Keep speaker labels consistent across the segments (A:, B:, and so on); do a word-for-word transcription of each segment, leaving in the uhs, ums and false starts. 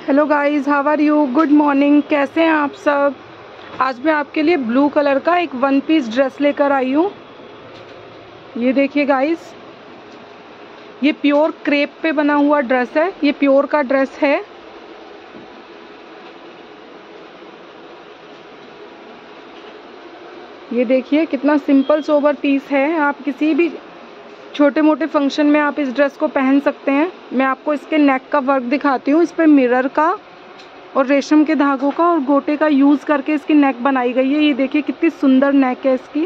A: Hello guys, how are you? Good morning. कैसे हैं आप सब? आज मैं आपके लिए ब्लू कलर का एक वन पीस ड्रेस लेकर आई हूँ। ये देखिए गाइस, ये प्योर क्रेप पे बना हुआ ड्रेस है। ये प्योर का ड्रेस है। ये देखिए कितना सिंपल सोबर पीस है। आप किसी भी छोटे मोटे फंक्शन में आप इस ड्रेस को पहन सकते हैं। मैं आपको इसके नेक का वर्क दिखाती हूँ। इस पर मिरर का और रेशम के धागों का और गोटे का यूज़ करके इसकी नेक बनाई गई है। ये देखिए कितनी सुंदर नेक है इसकी।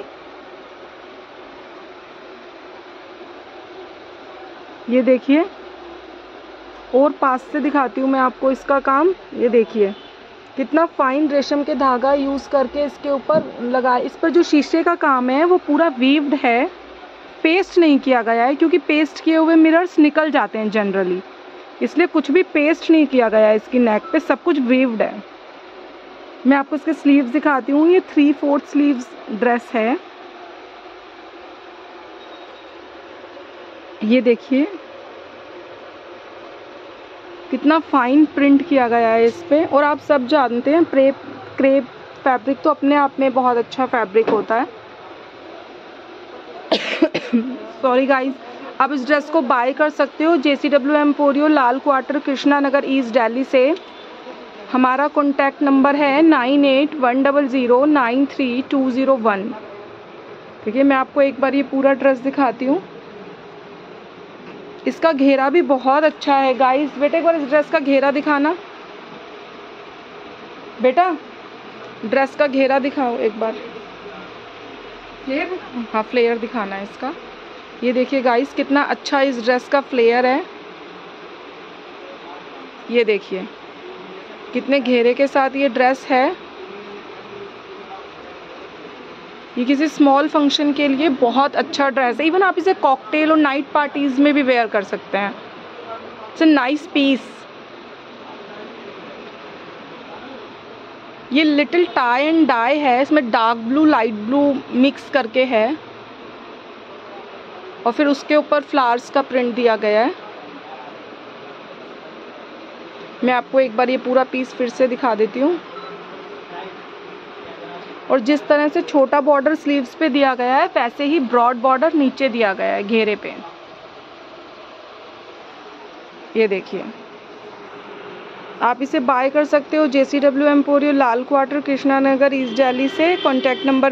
A: ये देखिए, और पास से दिखाती हूँ मैं आपको इसका काम। ये देखिए कितना फाइन रेशम के धागा यूज़ करके इसके ऊपर लगा। इस पर जो शीशे का काम है वो पूरा वीव्ड है, पेस्ट नहीं किया गया है, क्योंकि पेस्ट किए हुए मिरर्स निकल जाते हैं जनरली, इसलिए कुछ भी पेस्ट नहीं किया गया है इसकी नेक पे, सब कुछ वीव्ड है। मैं आपको इसके स्लीव्स दिखाती हूँ। ये थ्री फोर्थ स्लीव्स ड्रेस है। ये देखिए कितना फाइन प्रिंट किया गया है इस पे। और आप सब जानते हैं क्रेप क्रेप फैब्रिक तो अपने आप में बहुत अच्छा फैब्रिक होता है। सॉरी गाइस, आप इस ड्रेस को बाय कर सकते हो J C W Emporio, Lal Quarter, Krishna Nagar east Delhi से। हमारा कॉन्टैक्ट नंबर है nine eight one double zero nine three two zero one. ठीक है, मैं आपको एक बार ये पूरा ड्रेस दिखाती हूँ। इसका घेरा भी बहुत अच्छा है गाइस। बेटे एक बार इस ड्रेस का घेरा दिखाना। बेटा ड्रेस का घेरा दिखाओ एक बार। फ्लेयर, हाँ फ्लेयर दिखाना है इसका। ये देखिए गाइस कितना अच्छा इस ड्रेस का फ्लेयर है। ये देखिए कितने घेरे के साथ ये ड्रेस है। ये किसी स्मॉल फंक्शन के लिए बहुत अच्छा ड्रेस है। इवन आप इसे कॉकटेल और नाइट पार्टीज में भी वेयर कर सकते हैं। It's a nice piece. ये लिटिल टाई एंड डाई है। इसमें dark blue light blue mix करके है और फिर उसके ऊपर फ्लावर्स का प्रिंट दिया गया है। मैं आपको एक बार ये पूरा पीस फिर से दिखा देती हूँ। और जिस तरह से छोटा बॉर्डर स्लीव्स पे दिया गया है, वैसे ही ब्रॉड बॉर्डर नीचे दिया गया है घेरे पे। ये देखिए, आप इसे बाय कर सकते हो J C W Emporio, Lal Quarter, Krishna Nagar east Delhi से। Contact number